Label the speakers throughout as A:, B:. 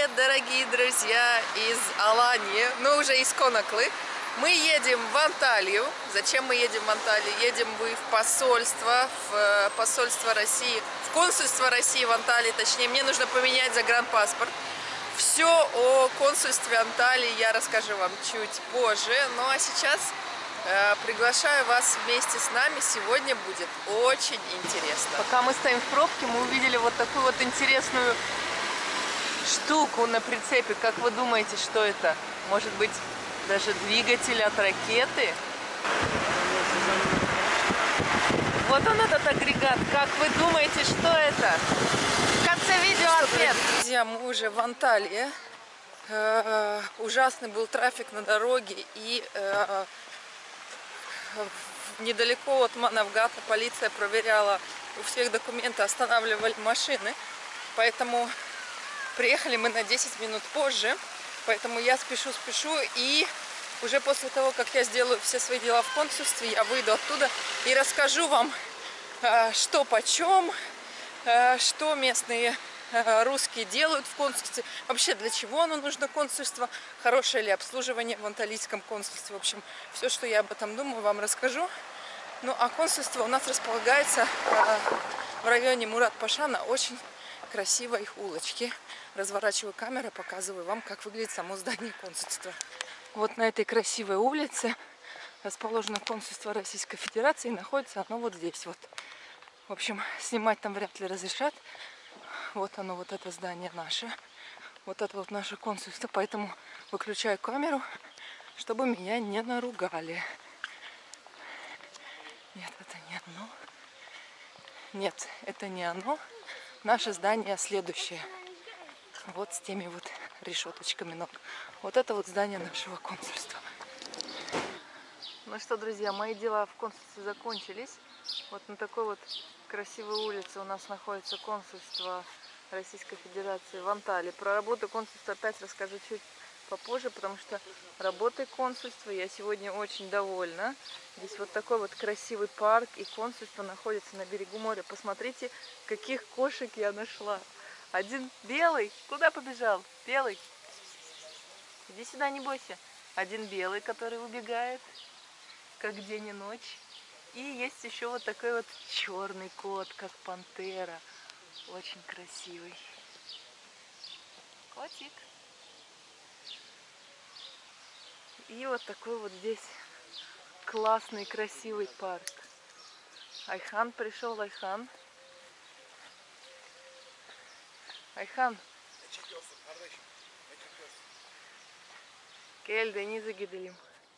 A: привет, дорогие друзья из Алании, ну уже из Конаклы. Мы едем в Анталию. Зачем мы едем в Анталию? Едем мы в посольство России, в консульство России в Анталии, точнее, мне нужно поменять загранпаспорт. Все о консульстве Анталии я расскажу вам чуть позже, ну а сейчас приглашаю вас вместе с нами, сегодня будет очень интересно. Пока мы стоим в пробке, мы увидели вот такую вот интересную штуку на прицепе. Как вы думаете, что это? Может быть, даже двигатель от ракеты? Вот он, этот агрегат. Как вы думаете, что это? В конце видео ответ. Друзья, мы уже в Анталии. Ужасный был трафик на дороге, и недалеко от Манавгата полиция проверяла у всех документы, останавливали машины. Поэтому приехали мы на 10 минут позже. Поэтому я спешу, и уже после того, как я сделаю все свои дела в консульстве, я выйду оттуда и расскажу вам, что почем, что местные русские делают в консульстве, вообще для чего оно нужно консульство, хорошее ли обслуживание в анталийском консульстве. В общем, все, что я об этом думаю, вам расскажу. Ну, а консульство у нас располагается в районе Мурат-Паша на очень красивой улочке. Разворачиваю камеру, показываю вам, как выглядит само здание консульства. Вот на этой красивой улице расположено консульство Российской Федерации, и находится оно вот здесь вот. В общем, снимать там вряд ли разрешат. Вот оно, вот это здание наше. Вот это вот наше консульство. Поэтому выключаю камеру, чтобы меня не наругали. Нет, это не оно. Нет, это не оно. Наше здание следующее. Вот с теми вот решеточками ног. Вот это вот здание нашего консульства. Ну что, друзья, мои дела в консульстве закончились. Вот на такой вот красивой улице у нас находится консульство Российской Федерации в Анталии. Про работу консульства опять расскажу чуть попозже, потому что работой консульства я сегодня очень довольна. Здесь вот такой вот красивый парк, и консульство находится на берегу моря. Посмотрите, каких кошек я нашла. Один белый. Куда побежал? Белый. Иди сюда, не бойся. Один белый, который убегает, как день и ночь. И есть еще вот такой вот черный кот, как пантера. Очень красивый. Котик. И вот такой вот здесь классный, красивый парк. Айхан пришел, Айхан. Ayhan. Gel denize gidelim.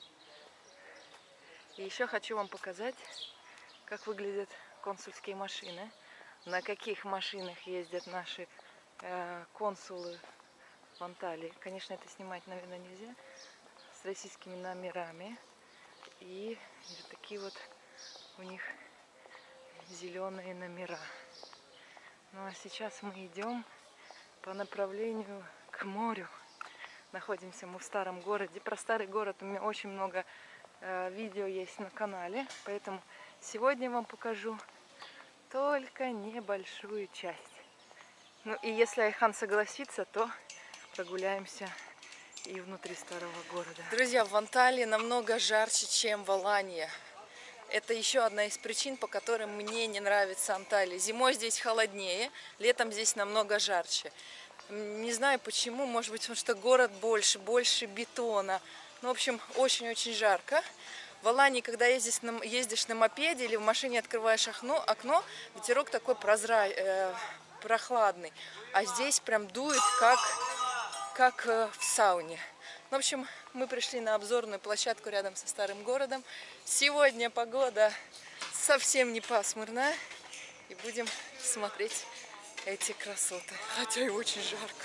A: И еще хочу вам показать, как выглядят консульские машины. На каких машинах ездят наши консулы в Анталии. Конечно, это снимать, наверное, нельзя. С российскими номерами. И вот такие вот у них зеленые номера. Ну а сейчас мы идем по направлению к морю. Находимся мы в старом городе. Про старый город у меня очень много видео есть на канале, поэтому сегодня я вам покажу только небольшую часть. Ну и если Айхан согласится, то прогуляемся и внутри старого города. Друзья, в Анталии намного жарче, чем в Алании. Это еще одна из причин, по которым мне не нравится Анталия. Зимой здесь холоднее, летом здесь намного жарче. Не знаю почему, может быть, потому что город больше бетона. Ну, в общем, очень-очень жарко. В Алании, когда ездишь на мопеде или в машине открываешь окно, ветерок такой прохладный. А здесь прям дует, как в сауне. В общем, мы пришли на обзорную площадку рядом со старым городом. Сегодня погода совсем не пасмурная. И будем смотреть эти красоты. Хотя и очень жарко.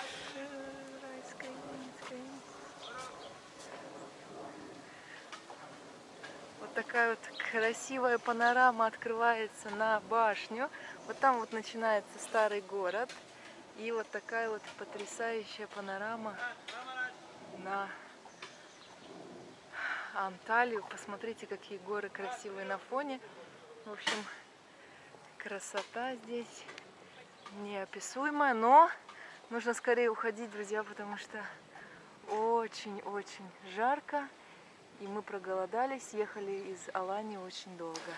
A: Вот такая вот красивая панорама открывается на башню. Вот там вот начинается старый город. И вот такая вот потрясающая панорама на Анталию. Посмотрите, какие горы красивые на фоне. В общем, красота здесь неописуемая, но Нужно скорее уходить, друзья, потому что очень-очень жарко. И мы проголодались, ехали из Алании очень долго.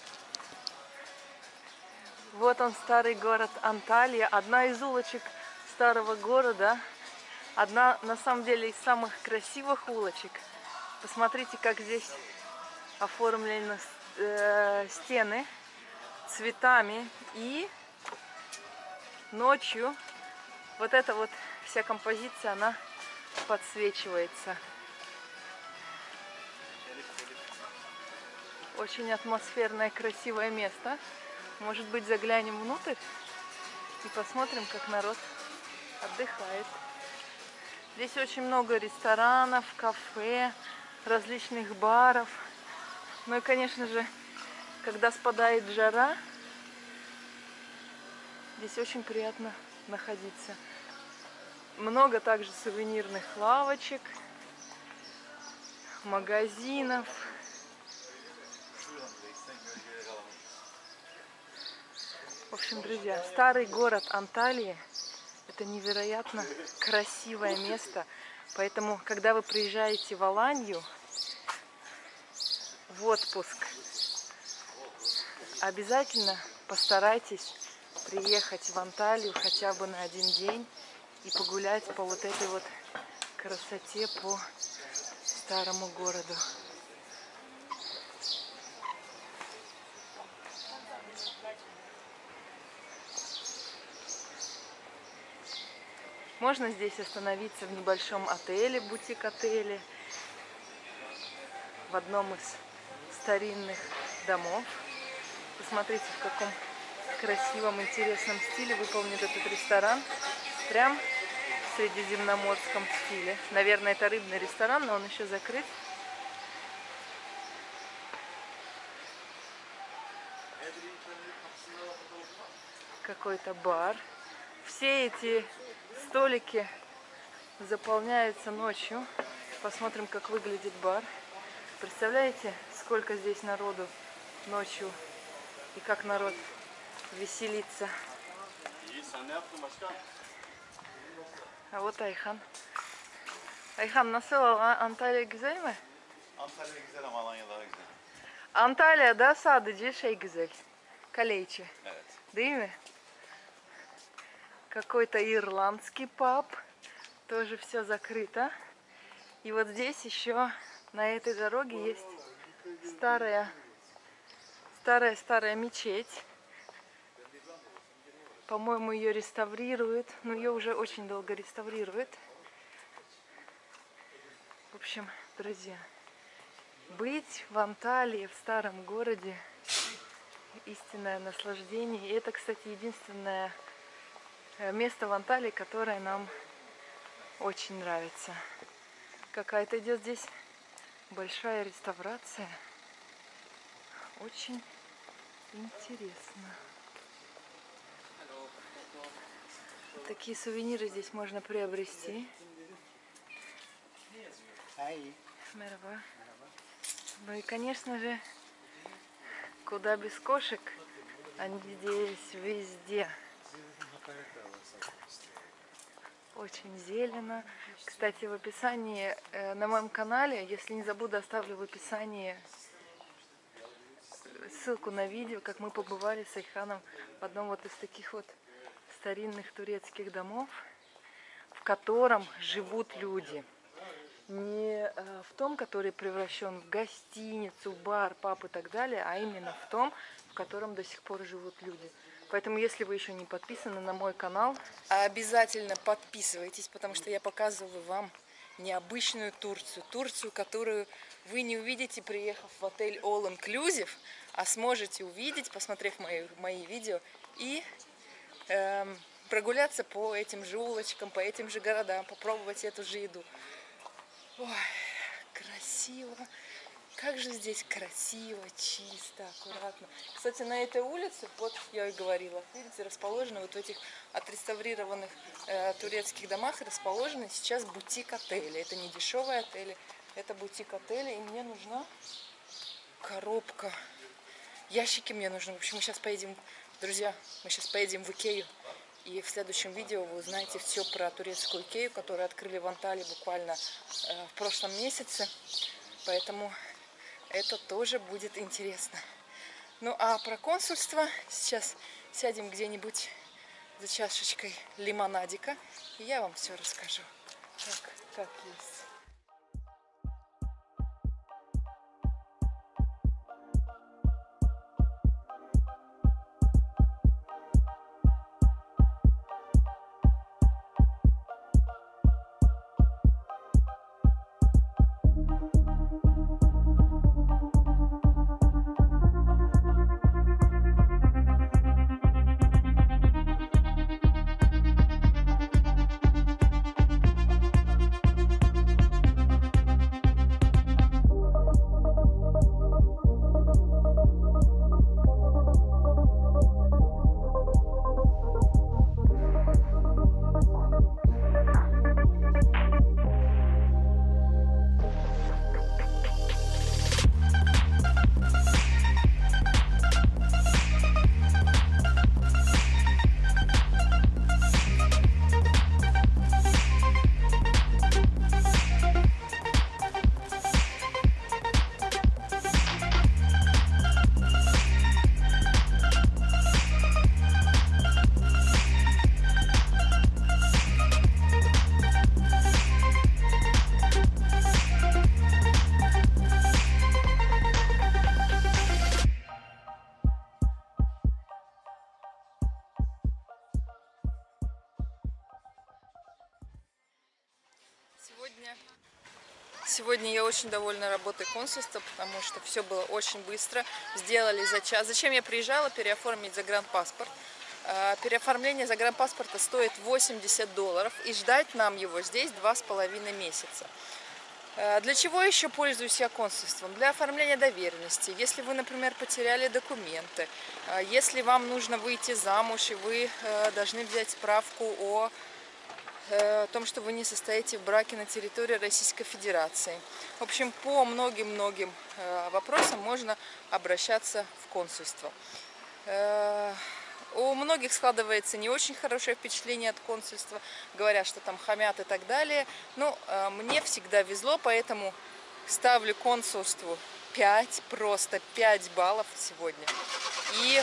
A: Вот он, старый город Анталия. Одна из улочек старого города. Одна, на самом деле, из самых красивых улочек. Посмотрите, как здесь оформлены стены цветами. И ночью вот эта вот вся композиция, она подсвечивается. Очень атмосферное, красивое место. Может быть, заглянем внутрь и посмотрим, как народ отдыхает. Здесь очень много ресторанов, кафе, различных баров. Ну и, конечно же, когда спадает жара, здесь очень приятно находиться. Много также сувенирных лавочек, магазинов. В общем, друзья, старый город Анталии – это невероятно красивое место. Поэтому, когда вы приезжаете в Аланию в отпуск, обязательно постарайтесь приехать в Анталию хотя бы на один день и погулять по вот этой вот красоте, по старому городу. Можно здесь остановиться в небольшом отеле, бутик-отеле, в одном из старинных домов. Посмотрите, в каком красивом, интересном стиле выполнен этот ресторан. Прям в средиземноморском стиле. Наверное, это рыбный ресторан, но он еще закрыт. Какой-то бар. Все эти столики заполняются ночью. Посмотрим, как выглядит бар. Представляете, сколько здесь народу ночью и как народ веселится. А вот Ayhan. Ayhan, nasıl Antalya güzel mi?
B: Antalya güzel ama Alanya daha güzel.
A: Antalya'da sadece şey güzel. Kale içi.
B: Evet.
A: Değil mi? Какой-то ирландский паб. Тоже все закрыто. И вот здесь еще на этой дороге есть старая мечеть. По-моему, ее реставрируют. Но ее уже очень долго реставрируют. В общем, друзья, быть в Анталии, в старом городе, истинное наслаждение. И это, кстати, единственное место в Анталии, которое нам очень нравится. Какая-то идет здесь большая реставрация. Очень интересно. Такие сувениры здесь можно приобрести. Мерхаба. Ну и, конечно же, куда без кошек, они здесь везде. Очень зелено. Кстати, в описании на моем канале, если не забуду, оставлю в описании ссылку на видео, как мы побывали с Айханом в одном вот из таких вот старинных турецких домов, в котором живут люди. Не в том, который превращен в гостиницу, бар, паб и так далее, а именно в том, в котором до сих пор живут люди. Поэтому, если вы еще не подписаны на мой канал, обязательно подписывайтесь, потому что я показываю вам необычную Турцию. Турцию, которую вы не увидите, приехав в отель All Inclusive, а сможете увидеть, посмотрев мои видео, и прогуляться по этим же улочкам, по этим же городам, попробовать эту же еду. Ой, красиво. Как же здесь красиво, чисто, аккуратно. Кстати, на этой улице, вот я и говорила, видите, расположены вот в этих отреставрированных турецких домах, расположены сейчас бутик-отели. Это не дешевые отели, это бутик-отели. И мне нужна коробка. Ящики мне нужны. В общем, мы сейчас поедем, друзья, мы сейчас поедем в Икею И в следующем видео вы узнаете все про турецкую Икею, которую открыли в Анталии буквально в прошлом месяце. Поэтому это тоже будет интересно. Ну а про консульство сейчас сядем где-нибудь за чашечкой лимонадика, и я вам все расскажу, как есть. Сегодня я очень довольна работой консульства, потому что все было очень быстро, сделали за час. Зачем я приезжала? Переоформить загранпаспорт. Переоформление загранпаспорта стоит $80, и ждать нам его здесь 2,5 месяца. Для чего еще пользуюсь я консульством? Для оформления доверенности. Если вы, например, потеряли документы, если вам нужно выйти замуж, и вы должны взять справку о том, что вы не состоите в браке на территории Российской Федерации. В общем, по многим-многим вопросам можно обращаться в консульство. У многих складывается не очень хорошее впечатление от консульства, говорят, что там хамят и так далее. Но мне всегда везло, поэтому ставлю консульству 5, просто 5 баллов сегодня. И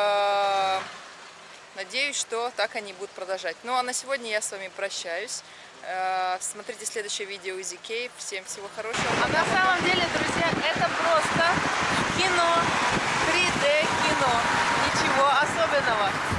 A: надеюсь, что так они будут продолжать. Ну а на сегодня я с вами прощаюсь. Смотрите следующее видео из Икеи. Всем всего хорошего. А на самом деле, друзья, это просто кино, 3D кино. Ничего особенного.